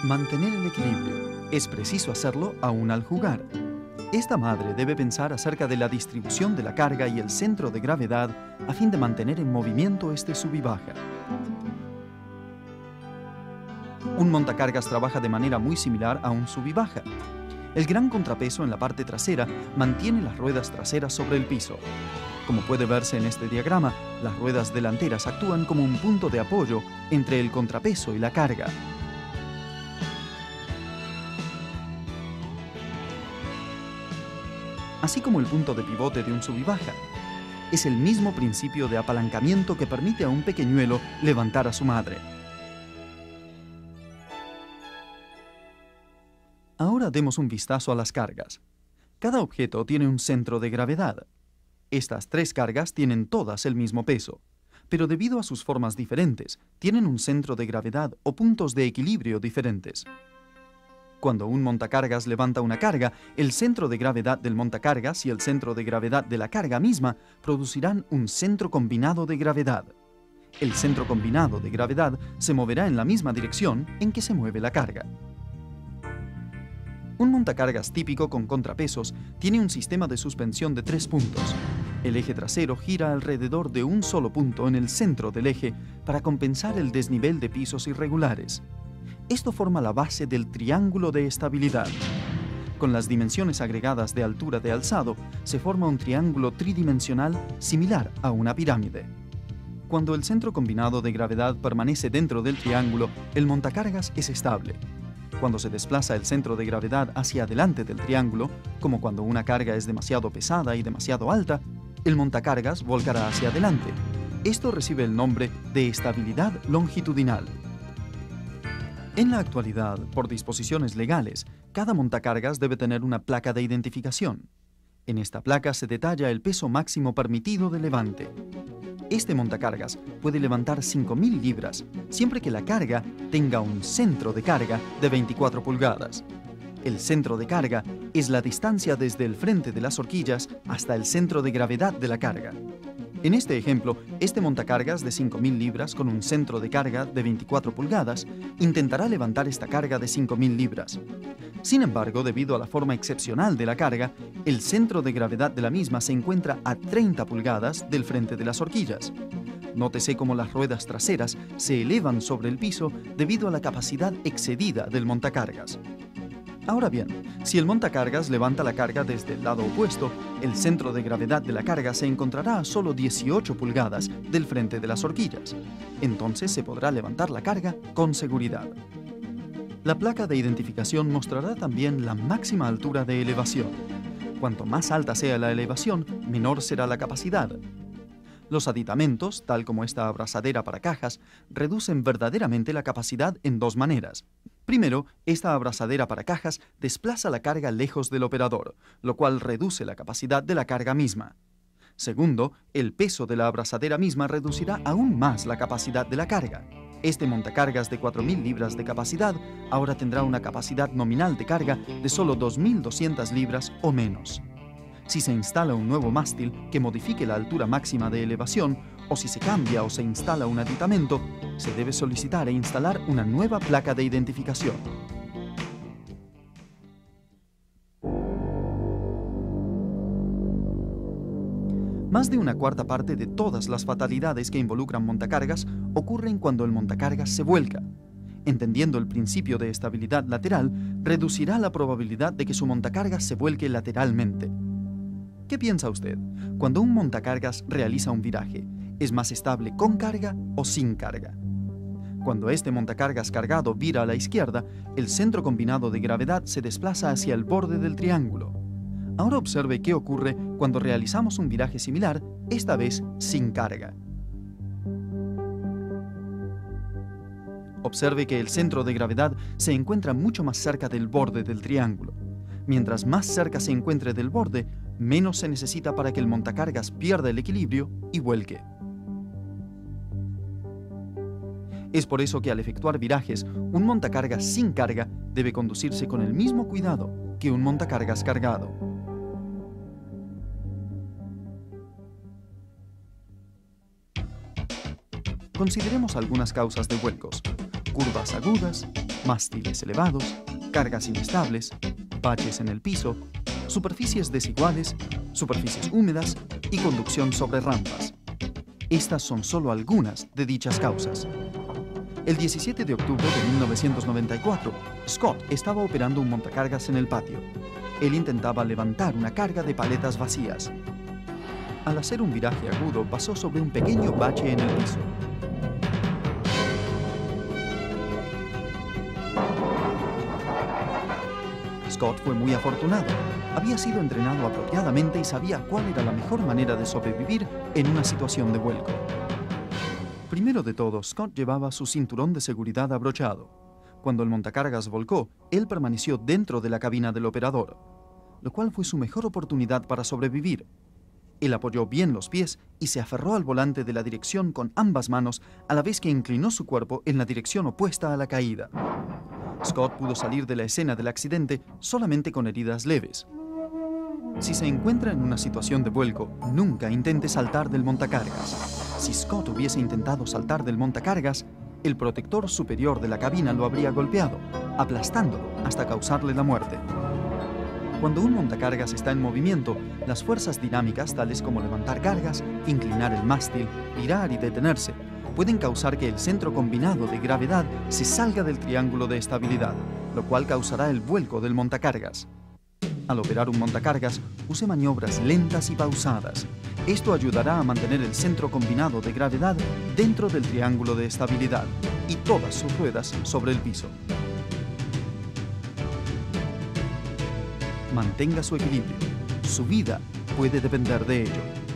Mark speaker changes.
Speaker 1: Mantener el equilibrio. Es preciso hacerlo aún al jugar. Esta madre debe pensar acerca de la distribución de la carga y el centro de gravedad a fin de mantener en movimiento este sub y baja. Un montacargas trabaja de manera muy similar a un sub y baja. El gran contrapeso en la parte trasera mantiene las ruedas traseras sobre el piso. Como puede verse en este diagrama, las ruedas delanteras actúan como un punto de apoyo entre el contrapeso y la carga. Así como el punto de pivote de un sub y baja. Es el mismo principio de apalancamiento que permite a un pequeñuelo levantar a su madre. Ahora demos un vistazo a las cargas. Cada objeto tiene un centro de gravedad. Estas tres cargas tienen todas el mismo peso, pero debido a sus formas diferentes, tienen un centro de gravedad o puntos de equilibrio diferentes. Cuando un montacargas levanta una carga, el centro de gravedad del montacargas y el centro de gravedad de la carga misma producirán un centro combinado de gravedad. El centro combinado de gravedad se moverá en la misma dirección en que se mueve la carga. Un montacargas típico con contrapesos tiene un sistema de suspensión de 3 puntos. El eje trasero gira alrededor de un solo punto en el centro del eje para compensar el desnivel de pisos irregulares. Esto forma la base del triángulo de estabilidad. Con las dimensiones agregadas de altura de alzado, se forma un triángulo tridimensional similar a una pirámide. Cuando el centro combinado de gravedad permanece dentro del triángulo, el montacargas es estable. Cuando se desplaza el centro de gravedad hacia adelante del triángulo, como cuando una carga es demasiado pesada y demasiado alta, el montacargas volcará hacia adelante. Esto recibe el nombre de estabilidad longitudinal. En la actualidad, por disposiciones legales, cada montacargas debe tener una placa de identificación. En esta placa se detalla el peso máximo permitido de levante. Este montacargas puede levantar 5.000 libras, siempre que la carga tenga un centro de carga de 24 pulgadas. El centro de carga es la distancia desde el frente de las horquillas hasta el centro de gravedad de la carga. En este ejemplo, este montacargas de 5.000 libras con un centro de carga de 24 pulgadas intentará levantar esta carga de 5.000 libras. Sin embargo, debido a la forma excepcional de la carga, el centro de gravedad de la misma se encuentra a 30 pulgadas del frente de las horquillas. Nótese cómo las ruedas traseras se elevan sobre el piso debido a la capacidad excedida del montacargas. Ahora bien, si el montacargas levanta la carga desde el lado opuesto, el centro de gravedad de la carga se encontrará a solo 18 pulgadas del frente de las horquillas. Entonces se podrá levantar la carga con seguridad. La placa de identificación mostrará también la máxima altura de elevación. Cuanto más alta sea la elevación, menor será la capacidad. Los aditamentos, tal como esta abrazadera para cajas, reducen verdaderamente la capacidad en dos maneras. Primero, esta abrazadera para cajas desplaza la carga lejos del operador, lo cual reduce la capacidad de la carga misma. Segundo, el peso de la abrazadera misma reducirá aún más la capacidad de la carga. Este montacargas de 4.000 libras de capacidad ahora tendrá una capacidad nominal de carga de solo 2.200 libras o menos. Si se instala un nuevo mástil que modifique la altura máxima de elevación, o si se cambia o se instala un aditamento, se debe solicitar e instalar una nueva placa de identificación. Más de una cuarta parte de todas las fatalidades que involucran montacargas ocurren cuando el montacargas se vuelca. Entendiendo el principio de estabilidad lateral, reducirá la probabilidad de que su montacargas se vuelque lateralmente. ¿Qué piensa usted? Cuando un montacargas realiza un viraje, ¿es más estable con carga o sin carga? Cuando este montacargas cargado vira a la izquierda, el centro combinado de gravedad se desplaza hacia el borde del triángulo. Ahora observe qué ocurre cuando realizamos un viraje similar, esta vez sin carga. Observe que el centro de gravedad se encuentra mucho más cerca del borde del triángulo. Mientras más cerca se encuentre del borde, menos se necesita para que el montacargas pierda el equilibrio y vuelque. Es por eso que al efectuar virajes, un montacargas sin carga debe conducirse con el mismo cuidado que un montacargas cargado. Consideremos algunas causas de vuelcos: curvas agudas, mástiles elevados, cargas inestables, baches en el piso, superficies desiguales, superficies húmedas y conducción sobre rampas. Estas son solo algunas de dichas causas. El 17 de octubre de 1994, Scott estaba operando un montacargas en el patio. Él intentaba levantar una carga de paletas vacías. Al hacer un viraje agudo, pasó sobre un pequeño bache en el piso. Scott fue muy afortunado. Había sido entrenado apropiadamente y sabía cuál era la mejor manera de sobrevivir en una situación de vuelco. Primero de todo, Scott llevaba su cinturón de seguridad abrochado. Cuando el montacargas volcó, él permaneció dentro de la cabina del operador, lo cual fue su mejor oportunidad para sobrevivir. Él apoyó bien los pies y se aferró al volante de la dirección con ambas manos a la vez que inclinó su cuerpo en la dirección opuesta a la caída. Scott pudo salir de la escena del accidente solamente con heridas leves. Si se encuentra en una situación de vuelco, nunca intente saltar del montacargas. Si Scott hubiese intentado saltar del montacargas, el protector superior de la cabina lo habría golpeado, aplastándolo hasta causarle la muerte. Cuando un montacargas está en movimiento, las fuerzas dinámicas, tales como levantar cargas, inclinar el mástil, virar y detenerse, pueden causar que el centro combinado de gravedad se salga del triángulo de estabilidad, lo cual causará el vuelco del montacargas. Al operar un montacargas, use maniobras lentas y pausadas. Esto ayudará a mantener el centro combinado de gravedad dentro del triángulo de estabilidad y todas sus ruedas sobre el piso. Mantenga su equilibrio. Su vida puede depender de ello.